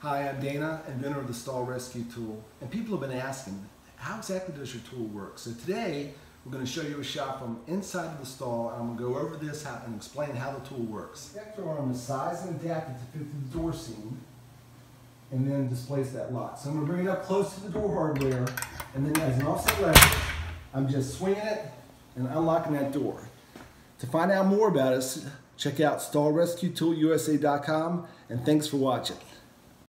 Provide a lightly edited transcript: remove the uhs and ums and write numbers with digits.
Hi, I'm Dana, inventor of the stall rescue tool. And people have been asking, how exactly does your tool work? So today, we're going to show you a shot from inside of the stall. I'm going to go over this and explain how the tool works. The vector arm is sized and adapted to fit through the door seam and then displace that lock. So I'm going to bring it up close to the door hardware, and then as an offset lever, I'm just swinging it and unlocking that door. To find out more about us, check out stallrescuetoolusa.com, and thanks for watching.